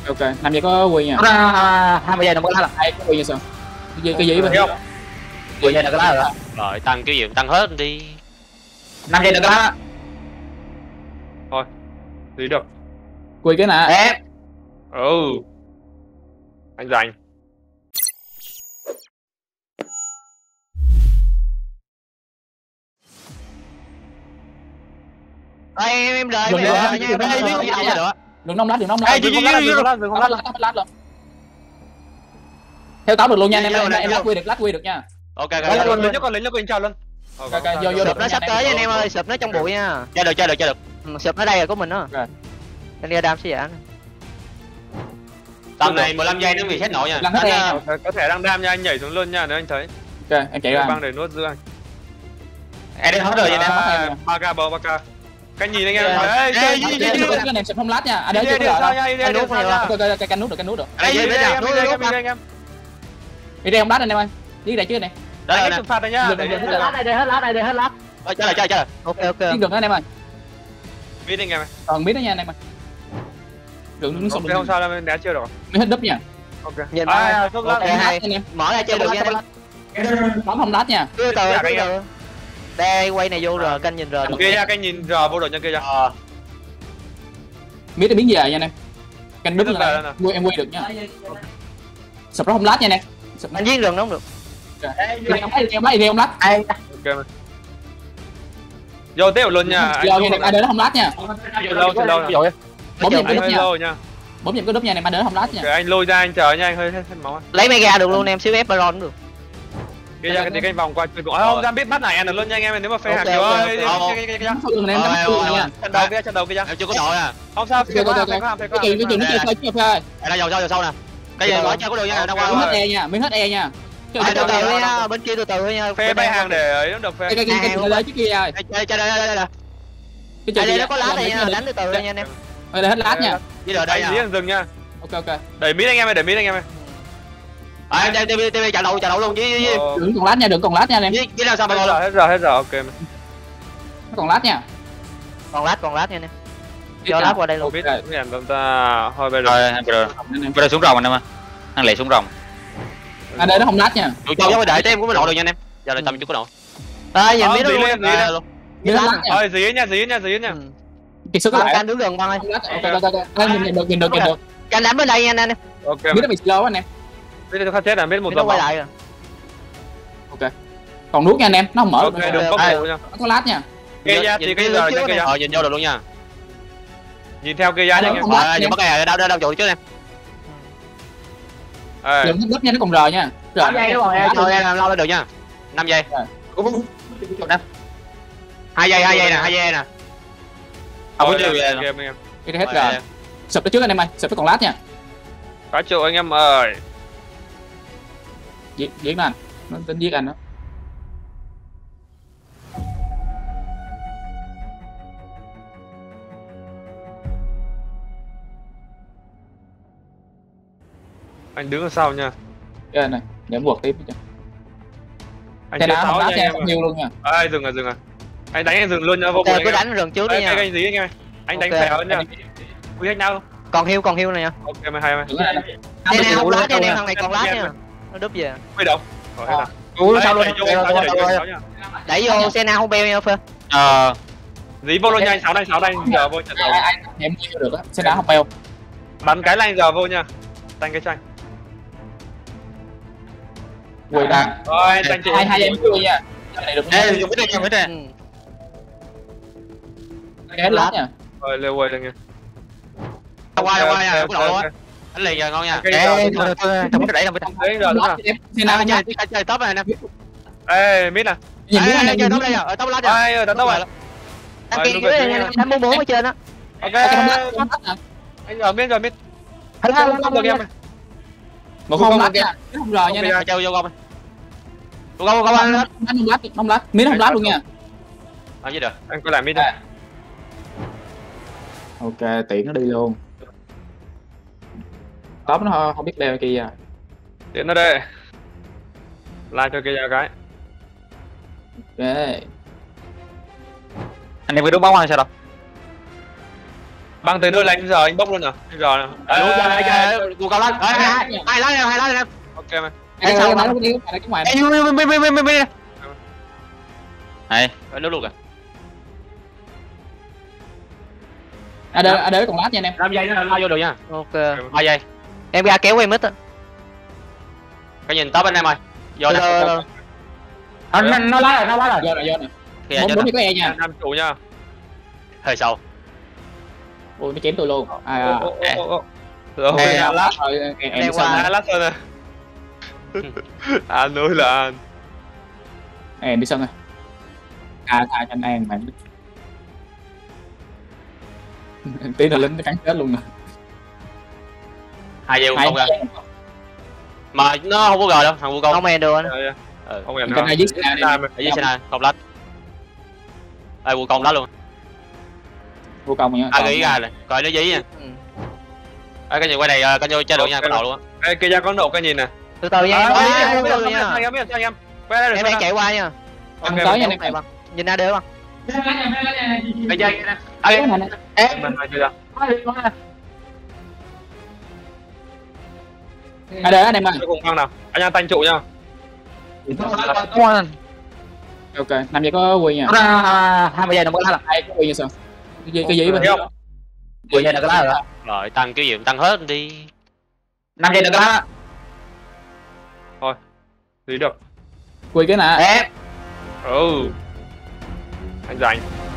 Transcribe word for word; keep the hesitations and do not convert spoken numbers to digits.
Ok, năm giây có quy nha. hai mươi giây nó có lá là Hai có quy nha sao? Cái gì cái gì vậy? mười giây nó có lá rồi. Rồi tăng kiểu gì tăng hết đi. năm giây nó có lá. Thôi. Gì được. Quy cái nè. Em. Ừ. Anh giành. Ê, em đợi em đợi nha. Đừng nóng lát, đừng nóng lát. Ê, đừng không lát, đừng không lát, lát lát luôn. Theo táo được luôn nha, em em em lát quy được, lát quy được nha. Ok Lấy ok. lính cho con lính cho con chào luôn. Ok ok, vô vô Sụp được. nó sắp tới nha anh em ơi, sụp nó trong bụi nha. Chơi được chơi được chơi được. Sụp nó đây là của mình đó. Anh đi đam sẽ giả. Tầm này mười lăm giây nữa vì xét nổi nha. Lăn hết em. Có thể đang đam nha, anh nhảy xuống luôn nha nếu anh thấy. Ok, em chạy ra. Băng để nuốt giữ anh. Em đi hết rồi vậy em. ba k bờ ba k. Cái nhìn anh em. Ê, Ê, Anh em sụp không lát nha. À đấy chưa sao rồi. nha, Anh nút này Ok ok, canh nút được, canh nút được. Đây dưới bên nào. anh em. Đi đây không lát anh em ơi. Đi đây trước này. Đấy trừng phạt này nhá. Hết lá đây, hết lá đây, hết lá. Chơi chơi chơi chơi. Ok ok. Đi được anh em ơi. Biết anh em. Còn biết đó nha anh em ơi. Đừng đứng Không xong. không sao đâu, né chưa được. Mới hết đúp nha. Ok. Nhìn à, thuốc lá hay. Anh em. Mở ra chơi được nha. Bấm không lát nha. Cứ từ từ. Đây quay này vô rồi, canh nhìn rồi. Kia nha, canh nhìn rờ vô đội nhân kia nha. Ờ. Biết nó biến về nha anh em. Canh đúp là quy em quy được nha. Sụp nó không lát nha anh em. Anh giết rừng nó không được. Đi không lát, đi không lát, đi không lát. Ok. Vô tiếp luôn nha. Giờ nghe ai đỡ nó không lát nha. Lâu lâu lâu. Bốn nhầm cái đúp Hơi nha. lâu nha. Bốn nhầm cái đúp nha này, mà đỡ không lát nha. Anh lôi ra anh chờ nha, anh hơi hết máu. Lấy mega được luôn em, xíu ép baron cũng được. Kia ra cái canh vòng qua chơi cũng không ra biết bắt này ăn được luôn nha anh em, nếu mà phê hàng nhiều ơi. Không em nha. Trận đầu kia, trận đầu kia nha. Em chưa có đội à. Không sao, phê qua, phê qua, phê qua. Cái chuyện cái chuyện nó chơi chơi chơi. Đây là dầu sau dầu sau nè. Cái gì nói chơi có được nha, đâu qua. Miếng hết e nha, miếng hết e nha. Từ từ thôi nha, bên kia từ từ thôi nha. Phê bay hàng để ấy nó được phê. Cái cái cái cái trước kia rồi. Chơi chơi đây đây đây. Cái chơi đây nó có lá này nha, đánh từ từ thôi nha anh em. Đây là hết lát nha. Đi rồi đây nha. Dí dừng nha. Ok ok. Đẩy mít anh em ơi, đẩy mít anh em ơi. À em đem tê vê chào đầu chào đầu luôn chứ. Đừng còn lát nha, đừng còn lát nha anh em. Chứ làm sao mà rồi hết rồi hết rồi ok. Nó còn lát nha. Còn lát còn lát nha anh em. Cho lát qua đây luôn. Biết nhận tụi ta thôi bây giờ. Rồi bây giờ xuống rồng anh em ơi. Ăn lẹ xuống rồng. À đây nó không lát nha. Tụi cháu phải đợi thêm cũng mới đội được nha anh em. Giờ là tầm chút có đội. À nhìn biết nó luôn. Biết lát nha. Thôi dí nha, dí nha, dí nha. Kiệt sức lại. Canh đứng gần băng ơi. Ok ok ok. Nhìn được, nhìn được, nhìn được. Canh đánh bên đây nha anh em. Ok. Biết nó bị slow anh em. Biết nó không chết là biết một nó quay lại rồi. Ok. Còn nuốt nha anh em, nó không mở được. Ok, đừng có phụ nha. Nó có lát nha. Kia ra thì cái giờ kia ra. Ờ nhìn vô được luôn nha. Nhìn theo kia ra nha. Ờ nhìn bắt cái đâu đâu đâu chỗ trước em. Đừng hết đất nha, nó còn rờ nha. tám giây đúng rồi em. Thôi em làm lâu được nha. năm giây. hai giây, hai giây nè, hai giây nè. Không có nhiều vậy nè. Cái hết rồi. Sụp nó trước anh em ơi, sụp nó còn lát nha. Có chịu anh em ơi. Giết giết nó anh. Nó tính giết anh đó. Anh đứng ở sau nha. Cái này, để em quật tiếp cho. Anh Xe chưa đá không sáu lát nha nha, anh không em. nhiều luôn nha. Ai dừng à dừng à. Anh đánh anh dừng luôn nha, vô cùng. Cứ đánh rừng trước đi nha. Cái gì anh em. Anh đánh khỏe hơn nha. Quy hết nhau. Còn hiêu còn hiêu này nha. Ok mày hay mày. Đây này không lát nha anh em, thằng này còn lát nha. Nó đúp về. Quy động. Rồi hết rồi. Ui sao luôn. Đẩy vô xe nào không beo nha Phê. Ờ. Dí vô luôn nha anh sáu đây, sáu đây giờ vô trận đầu. Em chưa được á, xe đá không beo. Bắn cái lanh giờ vô nha. Tanh cái tranh. Quỳ đạn. Rồi, tanh chị. Hai hai em chưa nha. Này được. Ê, dùng cái này nha, cái này. Cái lát nha. Rồi leo quay lên nha. Qua qua nha, có độ á. Đánh liền giờ ngon nha. Ê, thôi thôi, không có đẩy đâu biết. Đấy rồi đúng rồi. Xe nào nha. Chơi chơi top này nè. Ê, biết nè. Nhìn biết anh chơi top đây rồi, ở top lát rồi. Ai ơi, đánh top rồi. Đăng ký dưới này, đánh bốn bốn ở trên á. Ok. Anh rồi biết rồi biết. Hay là không được em. Một không lát nha. Không rồi nha. Chơi chơi vô gom. Vô gom gom anh. Không lát, không lát. Miếng không lát luôn nha. Làm gì được. Anh có làm biết đây. Ok, tiện nó đi luôn. Top nó không biết đeo kia à. Tiện nó đây. Like cho kia ra cái. Ok. Anh em cứ đúng bóng hay sao đâu? Băng tới nơi là anh giờ anh bốc luôn à? Bây giờ nè. กูcao lắm. Hai lá hai lá em. Ok mày. Ê, sao nó đi cái ngoài này. Ê, mi mi mi mi mi mi. Này, nước luôn kìa. À đợi, à đợi còn lát nha anh em. năm giây nó lao vô được nha. Ok. ba giây. Em ra kéo em mít á. Cái nhìn top anh em ơi. Vô nè. Nó nó lá rồi, nó lá rồi. Vô rồi, vô nè. Bốn bốn có e nha. Nam chủ nha. Hơi sâu. Ui nó chém tôi luôn. À. Rồi, lát rồi em qua lát rồi nè. Anh ơi là anh. Em đi sân rồi. À tha cho anh An mà. Tí là lính nó cắn chết luôn nè. Hai giây không ra. Mà nó không có gờ đâu, thằng vô công. Không em được anh. Ừ. Không em đâu. Ở dưới Sena, không lách. Ê, vô công lách luôn. Vô công nha. À nghĩ ra này, coi nó dí nha. Ê, cái nhìn quay này, coi vô chơi được nha, có độ luôn á. Ê, kia ra có nổ cái nhìn nè. Từ từ nha. Em biết rồi nha. Em biết rồi em. Em đang chạy qua nha. Ăn tới nha anh em. Nhìn ra được không? Ê, dây nè. Ê, em mình phải chưa? À đợi anh em ơi. Cùng băng nào. Anh em tanh trụ nha. Ok, năm giây có quy nha. hai mươi giây nó mới lá là. Hai có quy như sao? Cái gì cái gì vậy? mười giây nó có lá rồi. Rồi, tăng kiểu gì tăng hết đi. năm giây nó có lá. Thôi. Gì được. Quy cái nè. Em. Ừ. Anh rảnh.